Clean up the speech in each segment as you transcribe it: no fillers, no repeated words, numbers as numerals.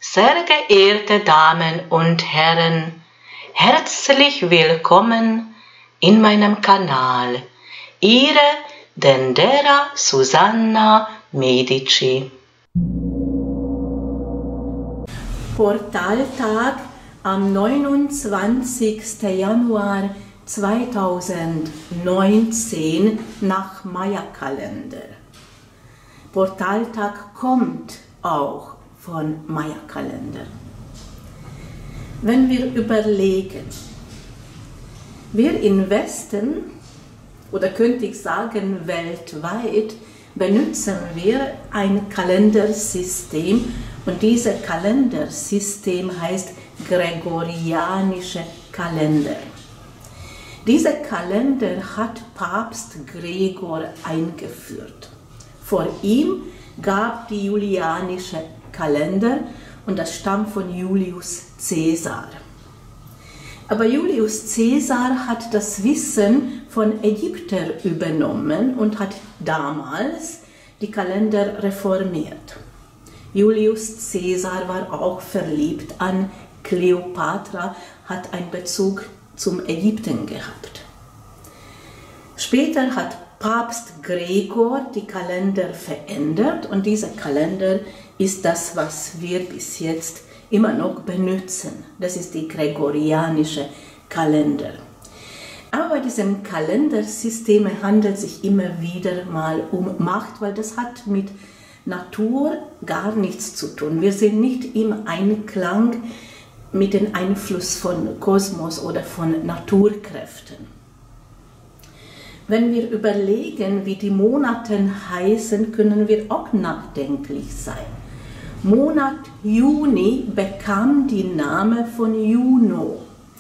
Sehr geehrte Damen und Herren, herzlich willkommen in meinem Kanal. Ihre Dendera Susanna Medici. Portaltag am 29. Januar 2019 nach Maya-Kalender. Portaltag kommt auch von Maya-Kalender. Wenn wir überlegen, wir im Westen, oder könnte ich sagen weltweit, benutzen wir ein Kalendersystem und dieses Kalendersystem heißt Gregorianischer Kalender. Dieser Kalender hat Papst Gregor eingeführt. Vor ihm gab die Julianische Kalender und das stammt von Julius Caesar. Aber Julius Caesar hat das Wissen von Ägyptern übernommen und hat damals die Kalender reformiert. Julius Caesar war auch verliebt an Kleopatra, hat einen Bezug zum Ägypten gehabt. Später hat Papst Gregor die Kalender verändert und dieser Kalender ist das, was wir bis jetzt immer noch benutzen. Das ist die Gregorianische Kalender. Aber bei diesem Kalendersystem handelt es sich immer wieder mal um Macht, weil das hat mit Natur gar nichts zu tun. Wir sind nicht im Einklang mit dem Einfluss von Kosmos oder von Naturkräften. Wenn wir überlegen, wie die Monate heißen, können wir auch nachdenklich sein. Monat Juni bekam den Namen von Juno.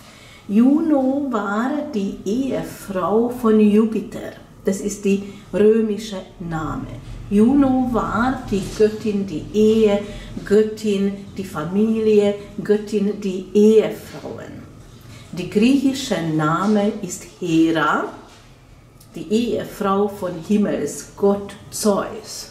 Juno war die Ehefrau von Jupiter. Das ist der römische Name. Juno war die Göttin, die Ehe, Göttin, die Familie, Göttin, die Ehefrauen. Der griechische Name ist Hera, die Ehefrau von Himmelsgott Zeus.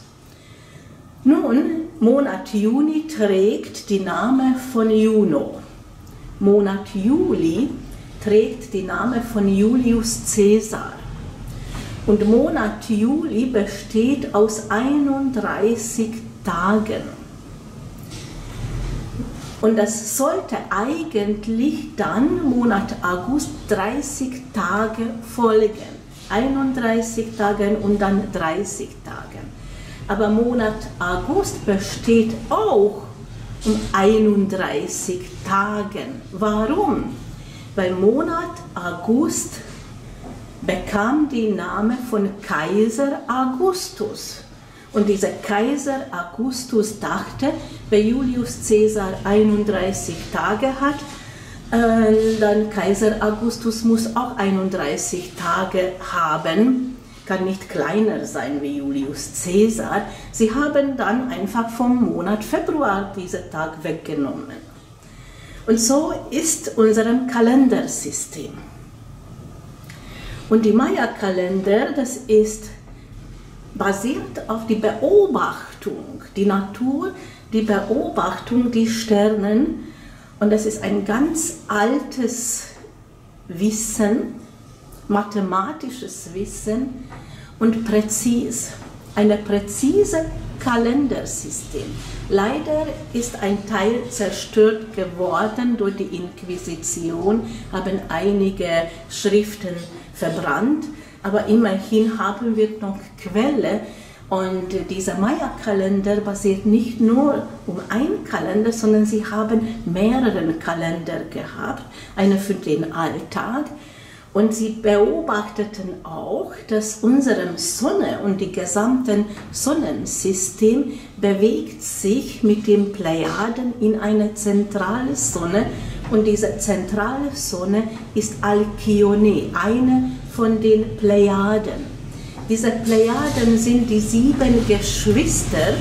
Nun, Monat Juni trägt den Namen von Juno. Monat Juli trägt den Namen von Julius Caesar. Und Monat Juli besteht aus 31 Tagen. Und das sollte eigentlich dann Monat August 30 Tage folgen. 31 Tage und dann 30 Tage. Aber Monat August besteht auch um 31 Tagen. Warum? Weil Monat August bekam den Namen von Kaiser Augustus. Und dieser Kaiser Augustus dachte, wenn Julius Caesar 31 Tage hat, dann Kaiser Augustus muss auch 31 Tage haben, kann nicht kleiner sein wie Julius Caesar. Sie haben dann einfach vom Monat Februar diesen Tag weggenommen. Und so ist unser Kalendersystem. Und die Maya-Kalender, das ist basiert auf die Beobachtung, die Natur, die Beobachtung, die Sternen. Und das ist ein ganz altes Wissen, mathematisches Wissen und präzis. Ein präzises Kalendersystem. Leider ist ein Teil zerstört geworden durch die Inquisition, haben einige Schriften verbrannt, aber immerhin haben wir noch Quelle. Und dieser Maya-Kalender basiert nicht nur um einen Kalender, sondern sie haben mehrere Kalender gehabt, einen für den Alltag. Und sie beobachteten auch, dass unsere Sonne und die gesamte Sonnensystem bewegt sich mit den Plejaden in eine zentrale Sonne. Und diese zentrale Sonne ist Alkyone, eine von den Plejaden. Diese Plejaden sind die 7 Geschwister,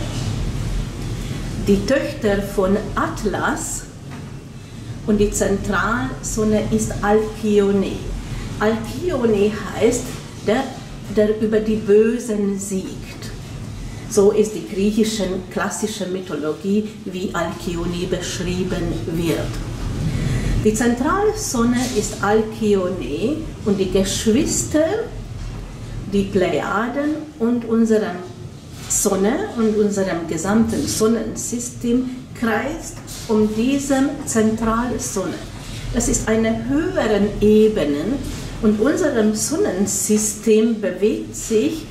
die Töchter von Atlas, und die Zentralsonne ist Alkyone. Alkyone heißt, der über die Bösen siegt. So ist die griechische klassische Mythologie, wie Alkyone beschrieben wird. Die zentrale Sonne ist Alkyone und die Geschwister, die Plejaden und unsere Sonne und unserem gesamten Sonnensystem kreist um diese zentrale Sonne. Das ist eine höhere Ebene und unser Sonnensystem bewegt sich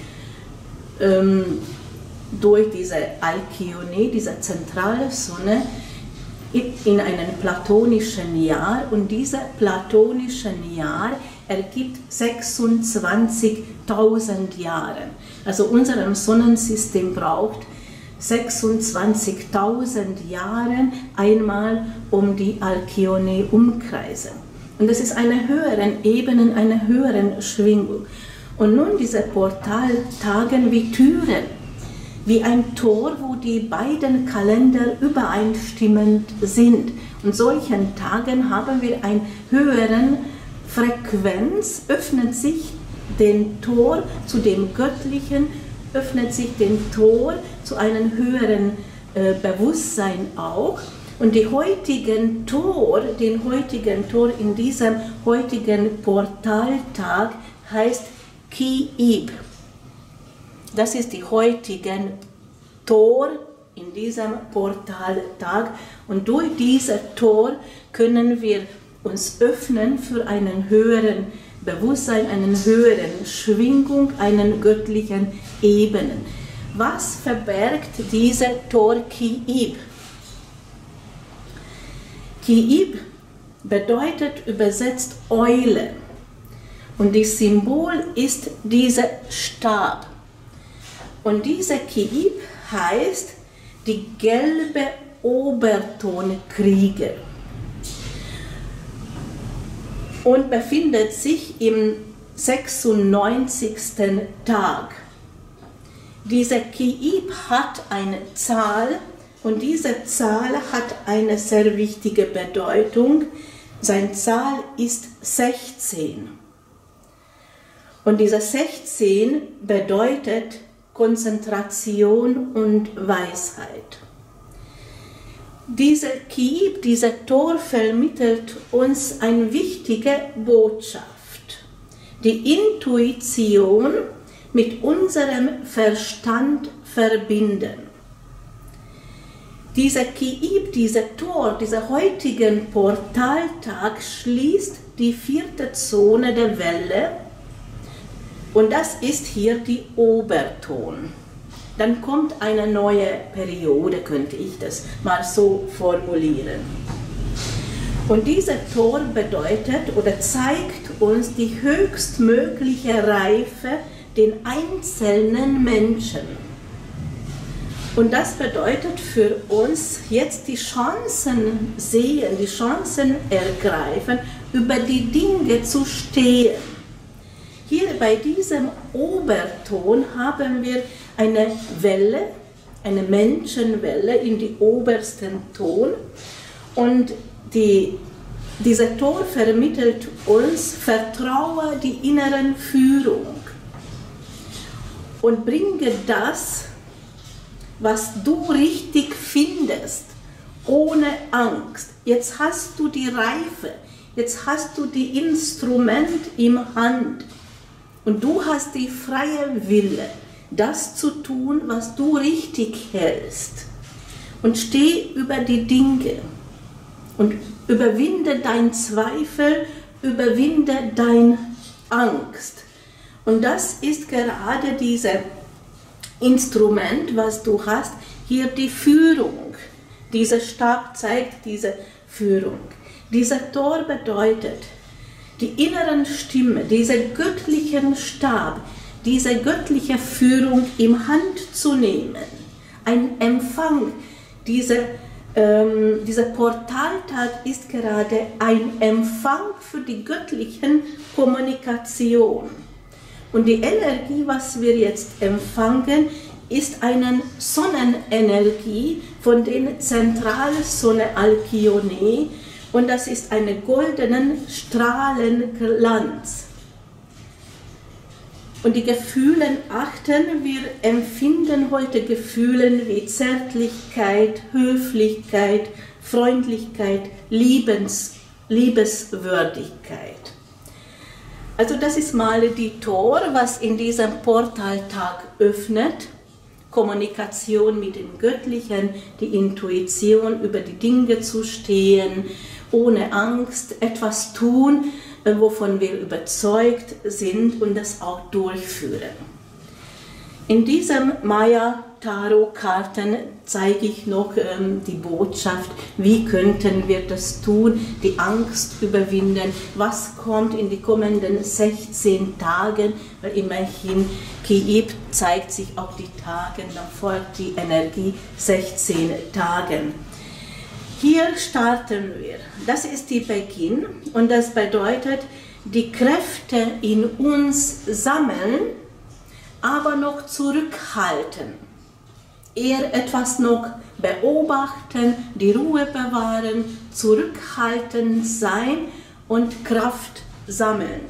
durch diese Alkyone, diese zentrale Sonne, in einem platonischen Jahr, und dieses platonische Jahr ergibt 26.000 Jahre. Also unser Sonnensystem braucht 26.000 Jahre einmal, um die Alkyone umkreisen. Und das ist eine höhere Ebene, eine höhere Schwingung. Und nun diese Portaltage wie Türen, wie ein Tor, wo die beiden Kalender übereinstimmend sind. Und solchen Tagen haben wir eine höhere Frequenz, öffnet sich den Tor zu dem Göttlichen, öffnet sich den Tor zu einem höheren Bewusstsein auch. Und den heutigen Tor in diesem heutigen Portaltag heißt Ki-Ib. Das ist die heutige Tor in diesem Portaltag, und durch dieses Tor können wir uns öffnen für einen höheren Bewusstsein, eine höhere Schwingung, einen göttlichen Ebenen. Was verbergt dieser Tor Ki-Ib? Ki-Ib bedeutet übersetzt Eule, und das Symbol ist dieser Stab. Und dieser Ki-Ib heißt die gelbe Obertonkrieger und befindet sich im 96. Tag. Dieser Ki-Ib hat eine Zahl, und diese Zahl hat eine sehr wichtige Bedeutung. Seine Zahl ist 16. Und diese 16 bedeutet Konzentration und Weisheit. Dieser Ki-Ib, dieser Tor vermittelt uns eine wichtige Botschaft. Die Intuition mit unserem Verstand verbinden. Dieser Ki-Ib, dieser Tor, dieser heutigen Portaltag schließt die 4. Zone der Welle, und das ist hier die Oberton. Dann kommt eine neue Periode, könnte ich das mal so formulieren. Und dieser Tor bedeutet oder zeigt uns die höchstmögliche Reife den einzelnen Menschen. Und das bedeutet für uns jetzt die Chancen sehen, die Chancen ergreifen, über die Dinge zu stehen. Hier bei diesem Oberton haben wir eine Welle, eine Menschenwelle in die obersten Ton, und dieser Ton vermittelt uns: Vertraue die inneren Führung und bringe das, was du richtig findest, ohne Angst. Jetzt hast du die Reife, jetzt hast du die Instrument im Hand. Und du hast die freie Wille, das zu tun, was du richtig hältst. Und steh über die Dinge und überwinde dein Zweifel, überwinde deine Angst. Und das ist gerade dieses Instrument, was du hast, hier die Führung. Dieser Stab zeigt diese Führung. Dieser Tor bedeutet, die inneren Stimme, dieser göttlichen Stab, diese göttliche Führung im Hand zu nehmen. Ein Empfang, dieser Portaltag ist gerade ein Empfang für die göttlichen Kommunikation. Und die Energie, was wir jetzt empfangen, ist eine Sonnenenergie von der zentralen Sonne Alkyone, und das ist ein goldener Strahlenglanz. Und die Gefühle achten, wir empfinden heute Gefühle wie Zärtlichkeit, Höflichkeit, Freundlichkeit, Liebeswürdigkeit. Also das ist mal die Tor, was in diesem Portaltag öffnet. Kommunikation mit dem Göttlichen, die Intuition, über die Dinge zu stehen, ohne Angst etwas tun, wovon wir überzeugt sind und das auch durchführen. In diesem Maya-Tarot-Karten zeige ich noch die Botschaft, wie könnten wir das tun, die Angst überwinden, was kommt in die kommenden 16 Tagen, weil immerhin Kiib zeigt sich auf die Tage, dann folgt die Energie 16 Tagen. Hier starten wir. Das ist der Beginn und das bedeutet, die Kräfte in uns sammeln, aber noch zurückhalten. Eher etwas noch beobachten, die Ruhe bewahren, zurückhaltend sein und Kraft sammeln.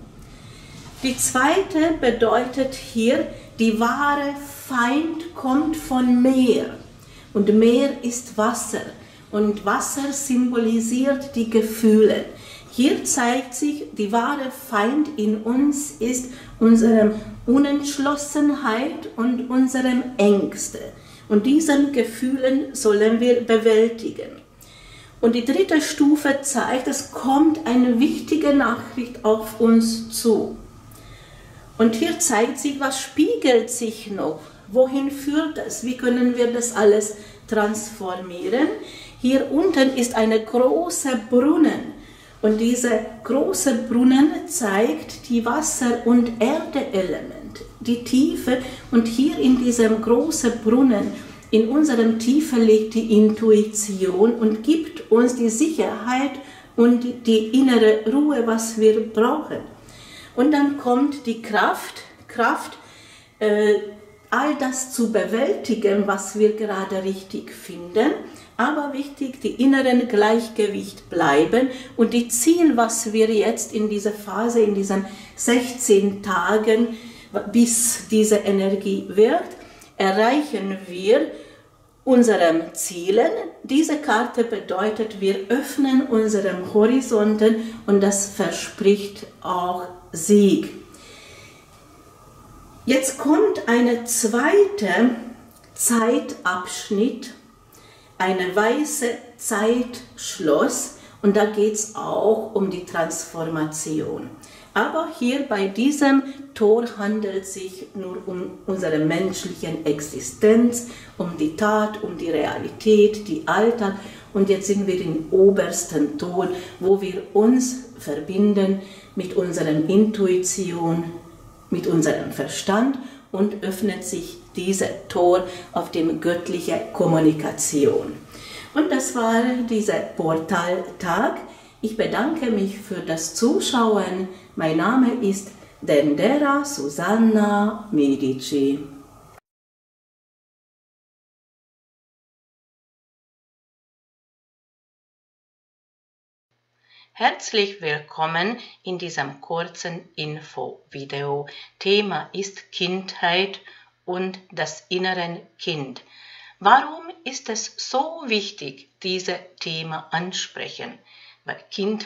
Die zweite bedeutet hier, die wahre Feind kommt von Meer. Und Meer ist Wasser. Und Wasser symbolisiert die Gefühle. Hier zeigt sich, die wahre Feind in uns ist unsere Unentschlossenheit und unsere Ängste. Und diesen Gefühlen sollen wir bewältigen. Und die dritte Stufe zeigt, es kommt eine wichtige Nachricht auf uns zu. Und hier zeigt sich, was spiegelt sich noch? Wohin führt es? Wie können wir das alles transformieren? Hier unten ist eine große Brunnen. Und dieser große Brunnen zeigt die Wasser- und Erde-Element, die Tiefe. Und hier in diesem großen Brunnen, in unserem Tiefe liegt die Intuition und gibt uns die Sicherheit und die innere Ruhe, was wir brauchen. Und dann kommt die Kraft, all das zu bewältigen, was wir gerade richtig finden. Aber wichtig, die inneren Gleichgewicht bleiben und die Ziel, was wir jetzt in dieser Phase, in diesen 16 Tagen, bis diese Energie wirkt, erreichen wir unsere Ziele. Diese Karte bedeutet, wir öffnen unseren Horizonten und das verspricht auch Sieg. Jetzt kommt ein zweiter Zeitabschnitt, eine weiße Zeitschloss und da geht es auch um die Transformation. Aber hier bei diesem Tor handelt es sich nur um unsere menschliche Existenz, um die Tat, um die Realität, die Alltag. Und jetzt sind wir im obersten Tor, wo wir uns verbinden mit unserer Intuition, mit unserem Verstand und öffnet sich dieser Tor auf die göttliche Kommunikation. Und das war dieser Portaltag. Ich bedanke mich für das Zuschauen. Mein Name ist Dendera Susanna Medici. Herzlich willkommen in diesem kurzen Info-Video. Thema ist Kindheit und das innere Kind. Warum ist es so wichtig, dieses Thema ansprechen? Weil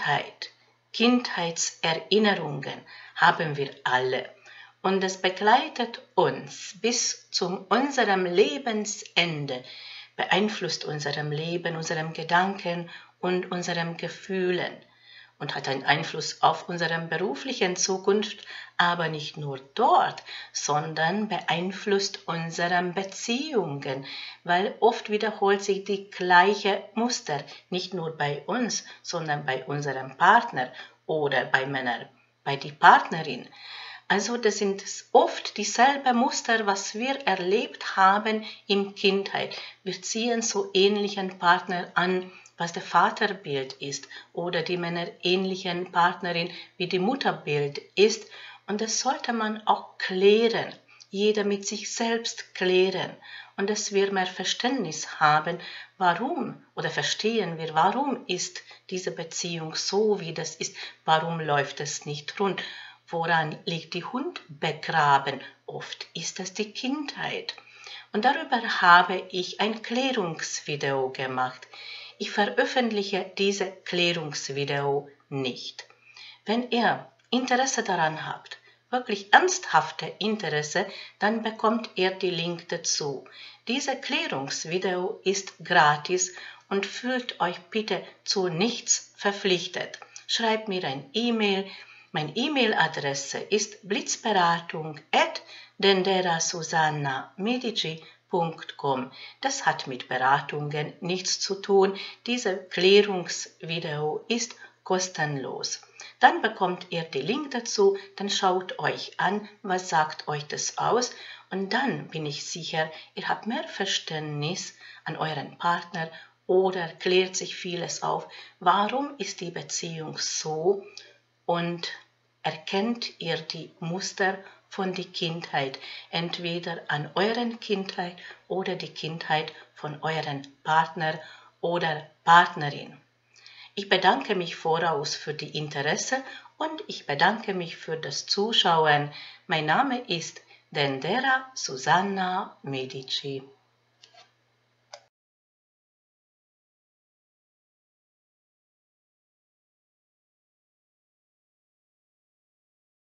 Kindheitserinnerungen haben wir alle und es begleitet uns bis zu unserem Lebensende, beeinflusst unserem Leben, unserem Gedanken und unseren Gefühlen und hat einen Einfluss auf unsere berufliche Zukunft, aber nicht nur dort, sondern beeinflusst unsere Beziehungen, weil oft wiederholt sich die gleiche Muster, nicht nur bei uns, sondern bei unserem Partner oder bei der Partnerin. Also das sind oft dieselben Muster, was wir erlebt haben in Kindheit. Wir ziehen so ähnlichen Partner an, was der Vaterbild ist oder die männerähnlichen Partnerin wie die Mutterbild ist. Und das sollte man auch klären, jeder mit sich selbst klären. Und dass wir mehr Verständnis haben, warum oder verstehen wir, warum ist diese Beziehung so, wie das ist, warum läuft es nicht rund. woran liegt die Hund begraben? Oft ist es die Kindheit. Und darüber habe ich ein Klärungsvideo gemacht. Ich veröffentliche diese Klärungsvideo nicht. Wenn ihr Interesse daran habt, wirklich ernsthafte Interesse, dann bekommt ihr die Link dazu. Diese Klärungsvideo ist gratis und fühlt euch bitte zu nichts verpflichtet. Schreibt mir ein E-Mail. Meine E-Mail-Adresse ist blitzberatung@denderasusanna.medici.com. Das hat mit Beratungen nichts zu tun. Diese Klärungsvideo ist kostenlos. Dann bekommt ihr den Link dazu, dann schaut euch an, was sagt euch das aus und dann bin ich sicher, ihr habt mehr Verständnis an euren Partner oder klärt sich vieles auf, warum ist die Beziehung so und erkennt ihr die Muster von der Kindheit, entweder an euren Kindheit oder die Kindheit von euren Partner oder Partnerin. Ich bedanke mich voraus für die Interesse und ich bedanke mich für das Zuschauen. Mein Name ist Dendera Susanna Medici.